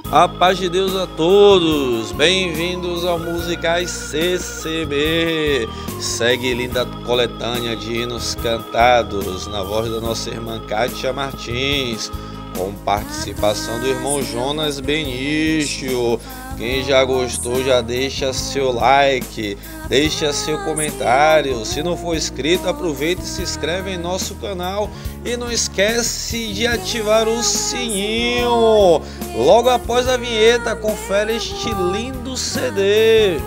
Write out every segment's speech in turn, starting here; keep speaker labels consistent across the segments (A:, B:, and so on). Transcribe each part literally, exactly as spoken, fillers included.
A: A paz de Deus a todos, bem-vindos ao Musicais C C B. Segue linda coletânea de hinos cantados na voz da nossa irmã Kátia Martins, com participação do irmão Jonas Benício. Quem já gostou, já deixa seu like, deixa seu comentário. Se não for inscrito, aproveita e se inscreve em nosso canal. E não esquece de ativar o sininho. Logo após a vinheta, confere este lindo C D.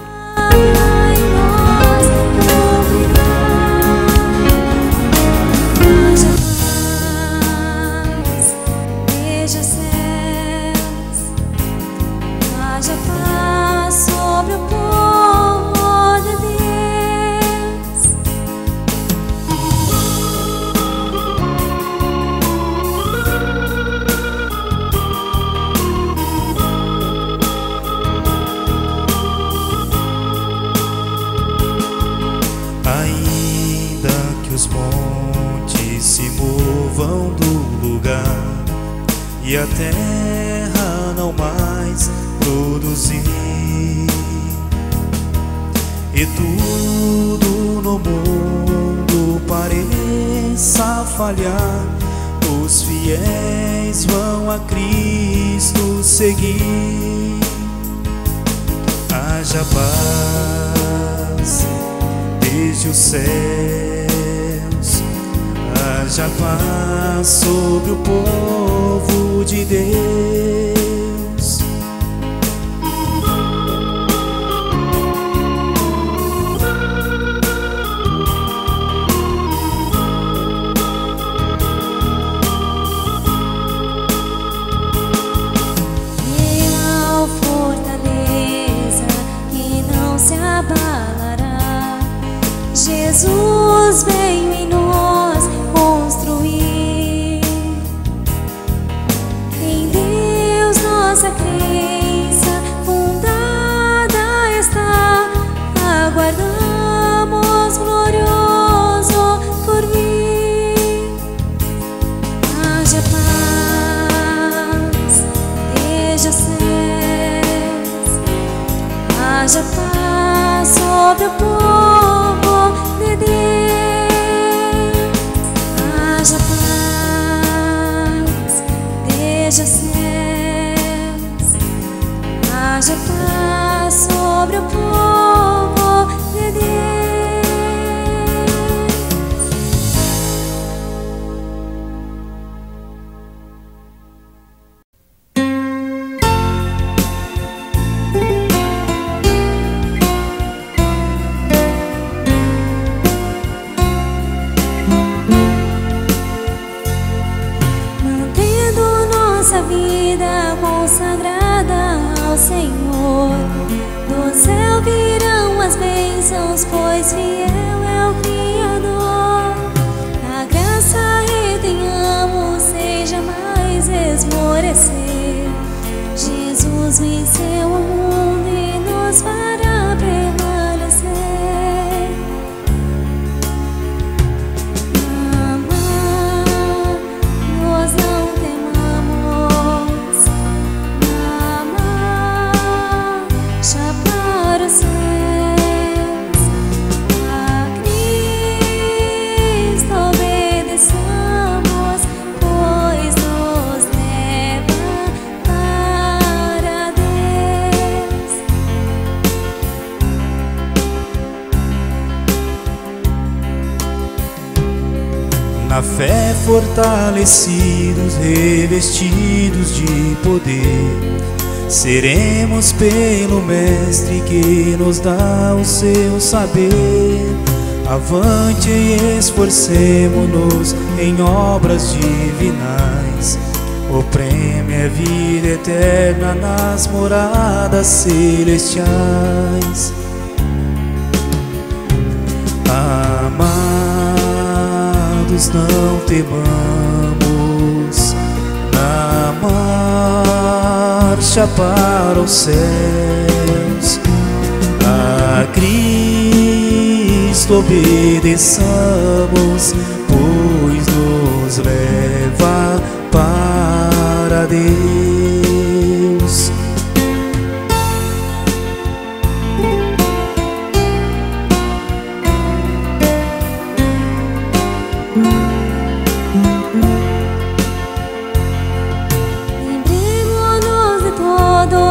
B: E a terra não mais produzir, e tudo no mundo pareça falhar, os fiéis vão a Cristo seguir. Haja paz desde os céus, haja paz sobre o povo de Deus.
C: Real fortaleza que não se abalará, Jesus veio em nós construir. Em Deus nossa crença fundada está, aguardamos glorioso porvir. Haja paz desde os céus, haja paz sobre o povo de Deus. Haja paz desde os céus, haja paz sobre o povo de Deus. Mantendo nossa vida consagrada ao Senhor, do céu virão as bênçãos, pois fiel é o Criador. A graça retenhamos sem jamais esmorecer. Jesus venceu o mundo e nos fará permanecer. Amar, nós não temamos. Amar, já para os céus. A Cristo obedeçamos, pois nos leva para Deus.
B: Na fé fortalecidos, revestidos de poder, seremos pelo Mestre que nos dá o seu saber. Avante e esforcemo-nos em obras divinais, o prêmio é vida eterna nas moradas celestiais. Amados, não temamos, na marcha para os céus, a Cristo obedeçamos, pois nos leva para Deus.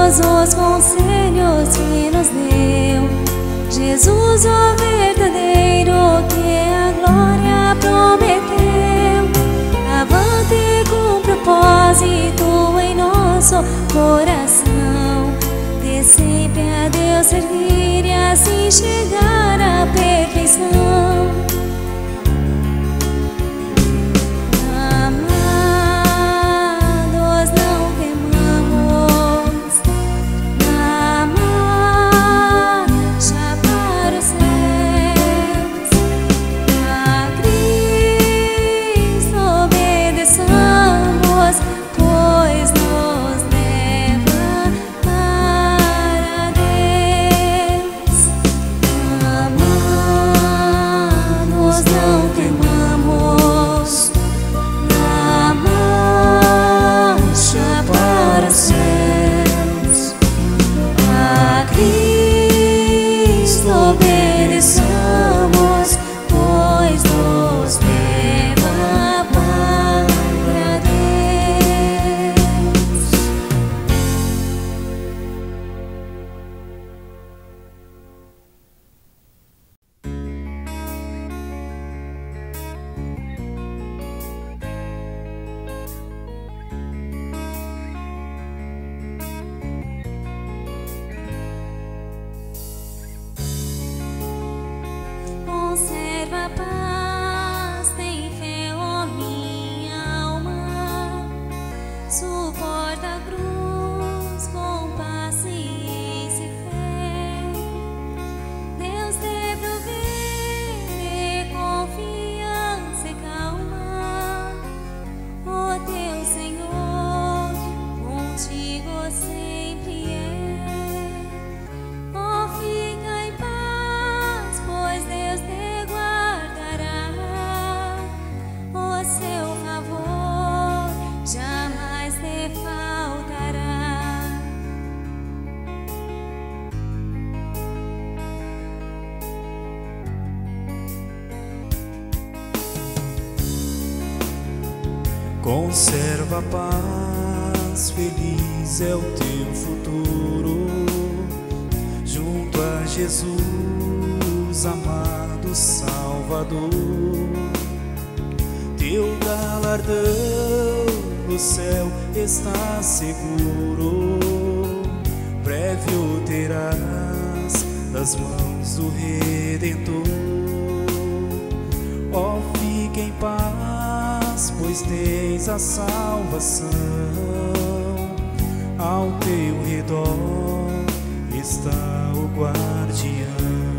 C: todos os conselhos que nos deu. Jesus, o verdadeiro, que a glória prometeu. Avante com propósito em nosso coração, de sempre a Deus servir e assim chegar à perfeição. Amados, não temamos na marcha para os céus. A Cristo obedeçamos, pois nos leva para Deus. Amados, não temamos na marcha para os céus. A Cristo obedeçamos, pois nos leva para Deus. Conserva a paz, tem fé, ó minha alma. Suporta a cruz com paciência e fé. Deus te provê confiança e calma. O teu Senhor contigo sempre é. Oh, fica em paz, pois Deus te guardará. O seu favor jamais te faltará.
B: Conserva a paz, feliz é o teu futuro, junto a Jesus, amado Salvador. Teu galardão no céu está seguro, prévio terás das mãos do Redentor. Ó, fique em paz, pois tens a salvação. Ao teu redor está o guardião.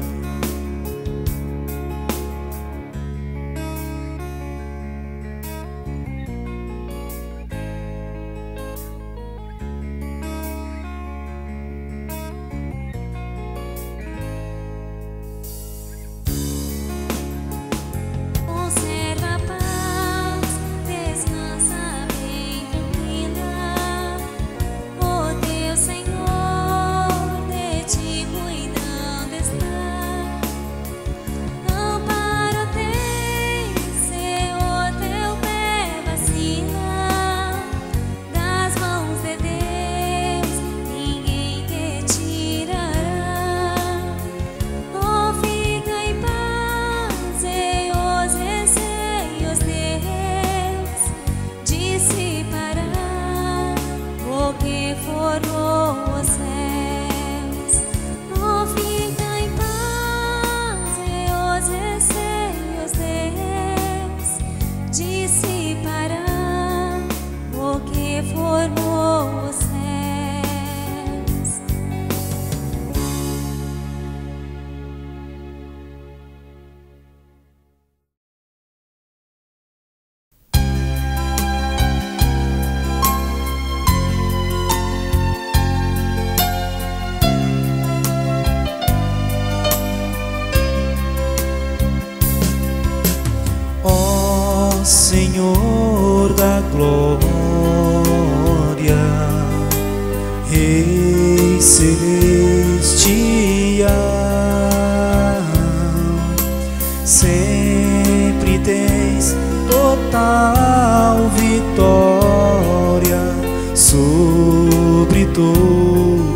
C: Conserva a paz, descansa bem tranquila. O teu Senhor de ti cuidando está. Amparo tens, se o teu pé vacila. Das mãos de Deus ninguém te tirará. Oh, fica em paz, e os receios Deus dissipará. O que formou os céus. Oh, fica em paz, e os receios Deus dissipará. O que formou os céus.
B: Ó Senhor da glória, Rei celestial, sempre tens total vitória sobre todos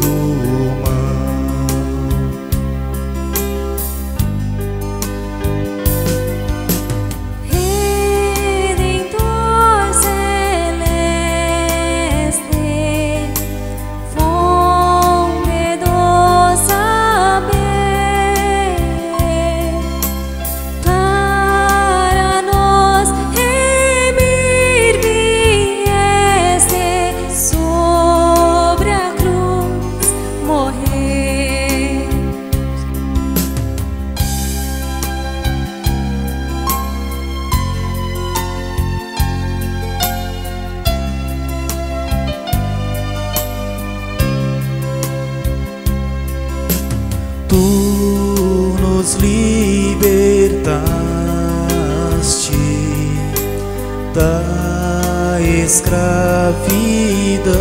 B: Tu nos libertaste da escravidão,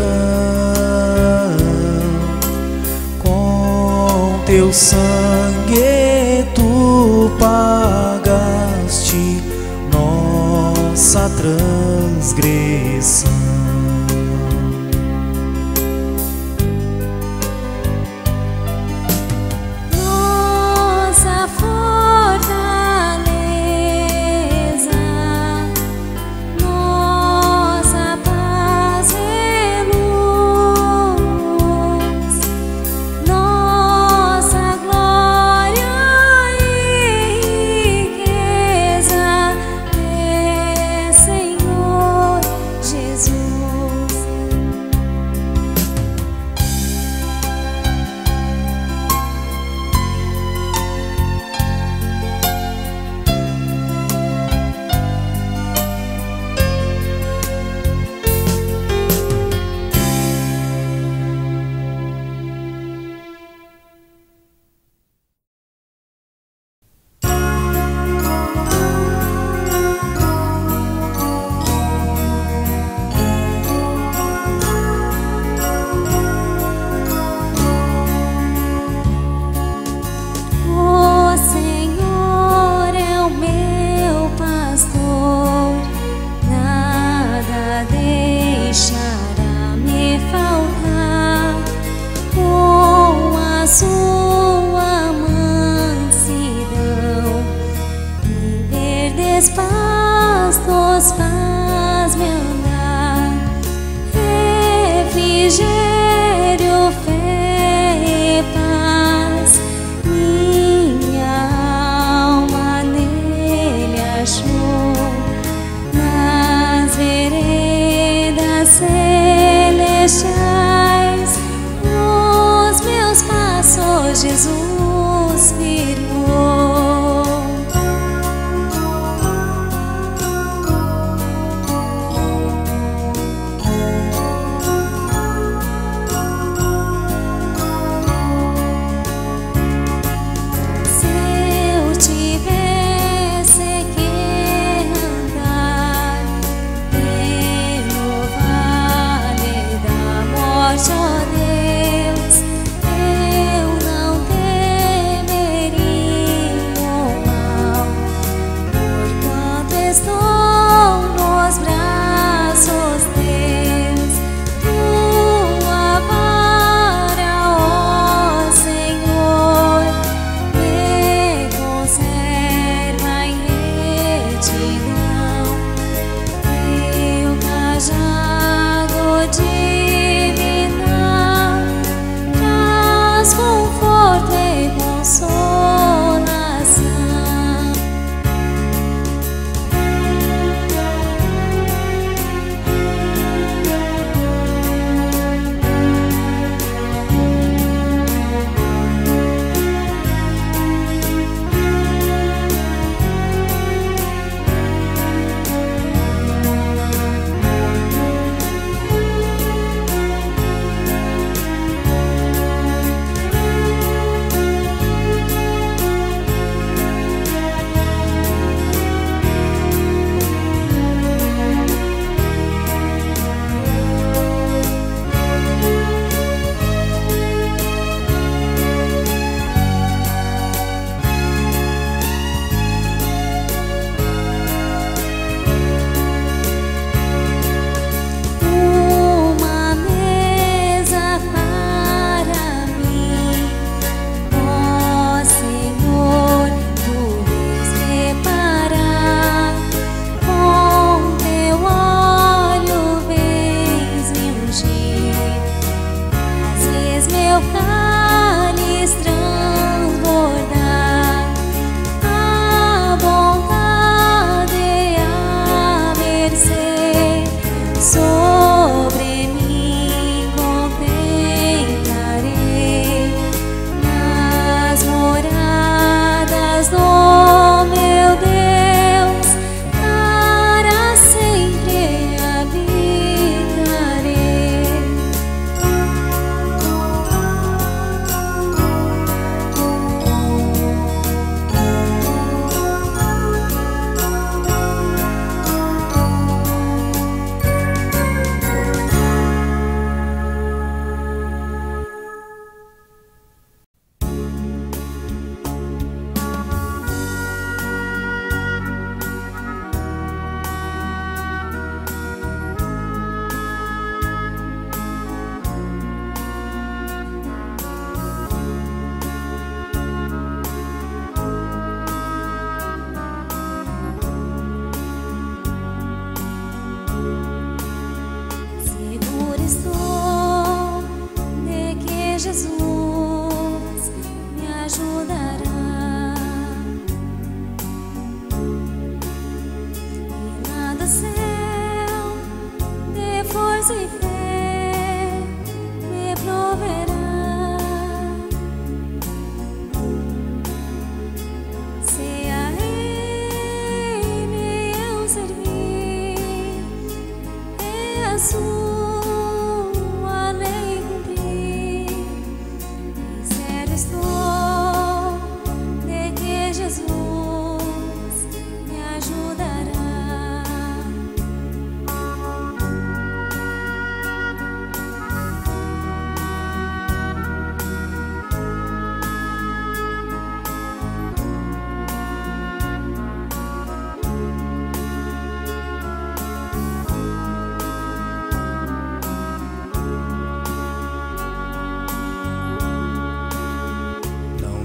B: com teu sangue tu pagaste nossa transgressão.
C: Pastos faz-me andar, refrigério, fé e paz, minha alma nele achou, nas veredas celestiais, nos meus passos Jesus firmou.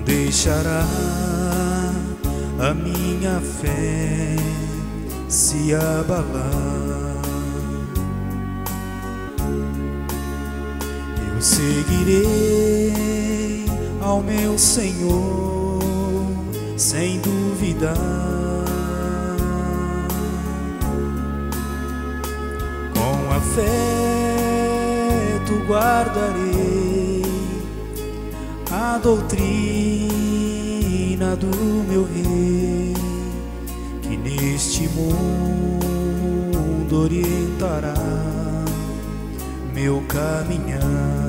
B: deixará a minha fé se abalar. Eu seguirei ao meu Senhor sem duvidar. Com afeto guardarei a doutrina do meu Rei, que neste mundo orientará meu caminhar.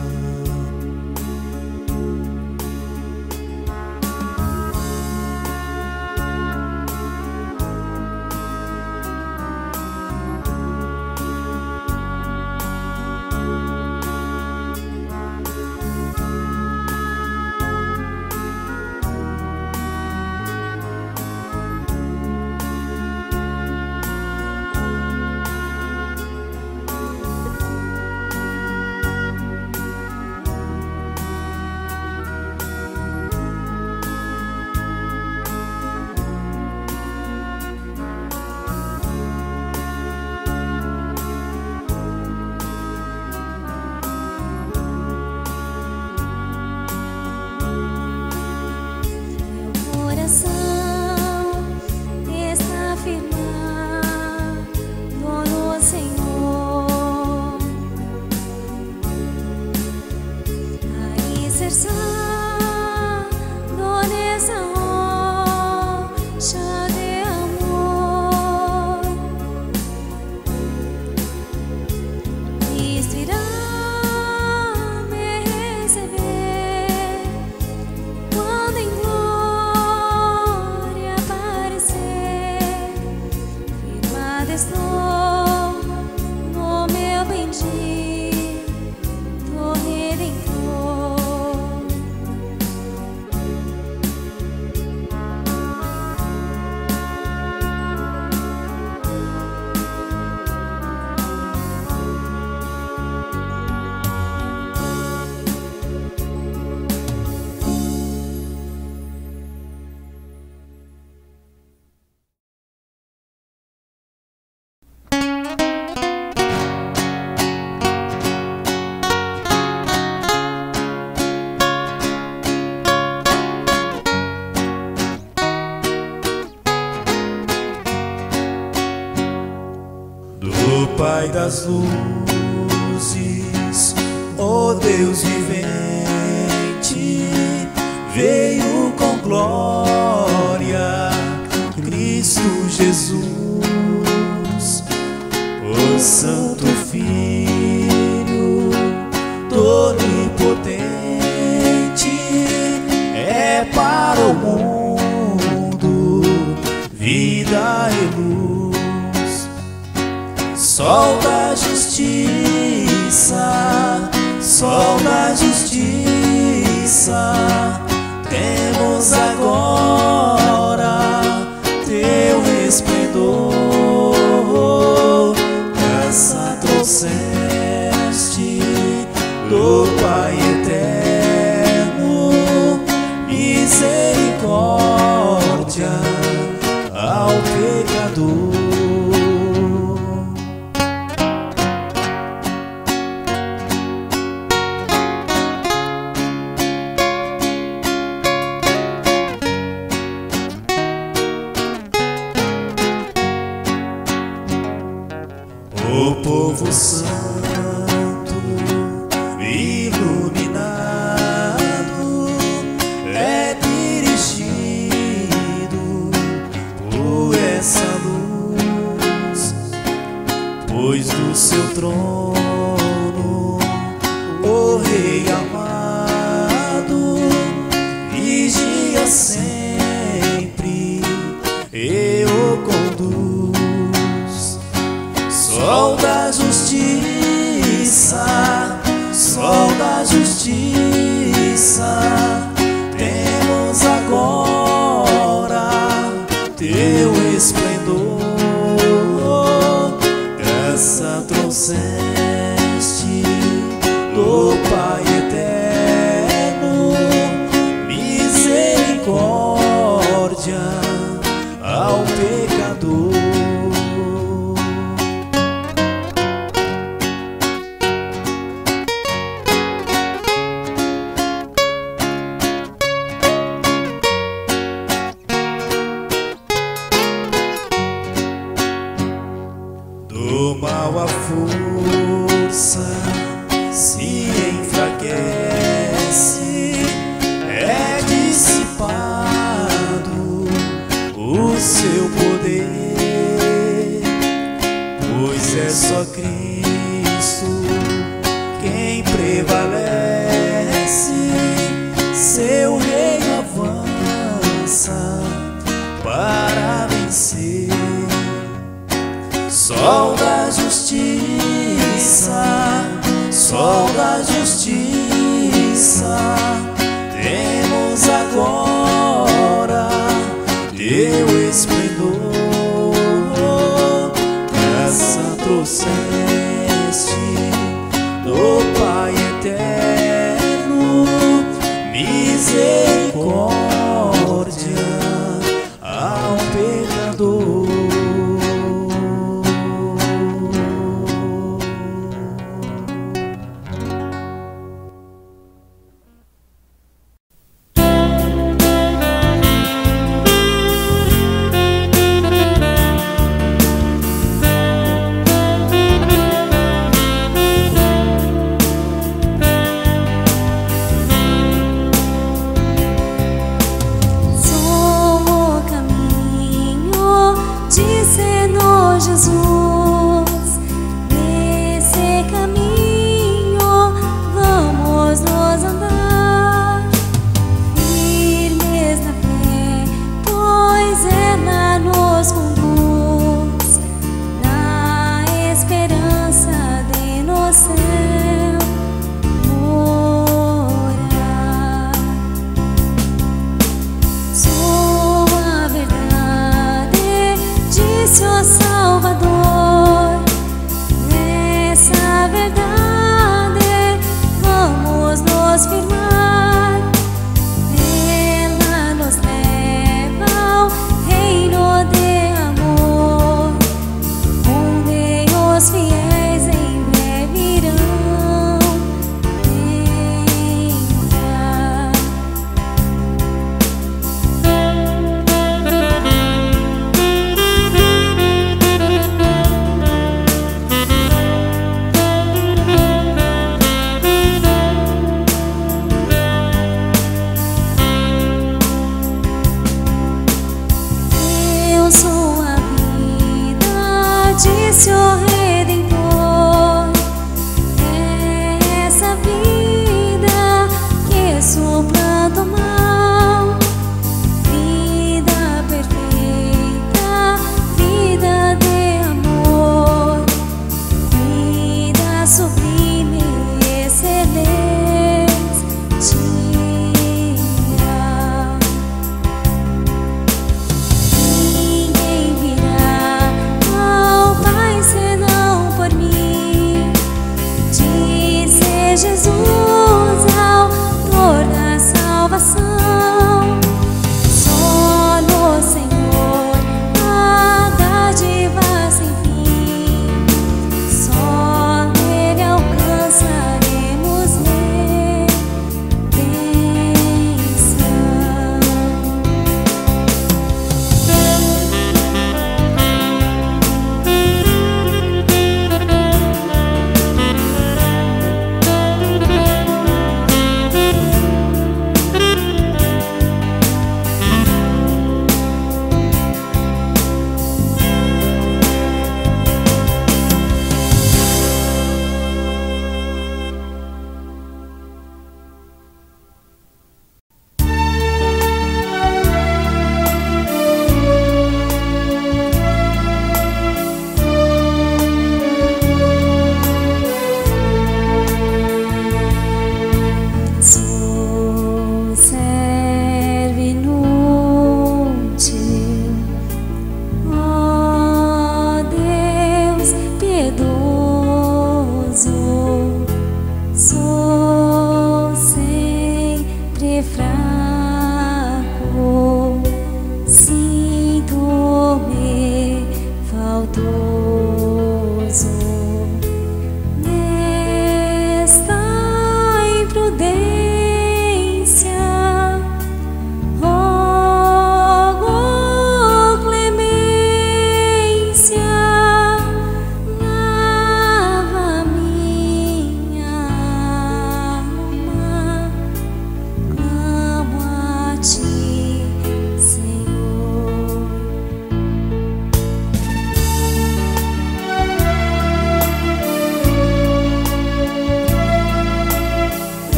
B: Pai das luzes, ó Deus vivente, veio com glória Cristo Jesus, o Santo Filho do Onipotente, é para o mundo vida e luz. Sol da justiça, sol da justiça, temos agora teu esplendor. Graça trouxeste do Pai eterno, misericórdia ao pecador. O povo santo, iluminado, é dirigido por essa luz, pois do seu trono o Rei amado vigia sempre e o conduz. Sol da justiça, sol da justiça, temos agora teu esplendor. Graça trouxeste do Pai eterno, prevalece, seu reino avança para vencer. Sol da justiça, sol da justiça, temos agora teu esplendor. Graça trouxeste do Pai eterno, misericórdia ao pecador.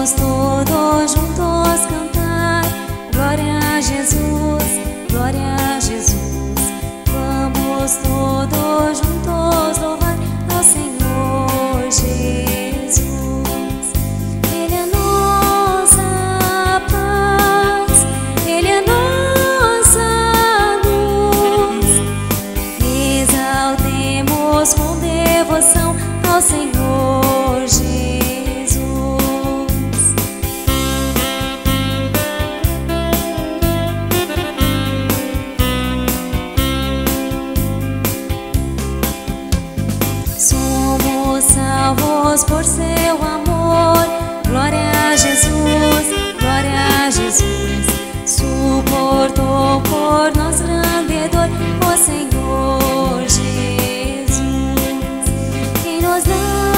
C: Vamos todos juntos cantar glória a Jesus, glória a Jesus. Vamos todos juntos louvar ao Senhor Jesus. Ele é nossa paz, Ele é nossa luz. Exaltemos com devoção ao Senhor Jesus. Somos salvos por seu amor. Glória a Jesus, glória a Jesus. Suportou por nós grande dor o Senhor Jesus. Quem nos dá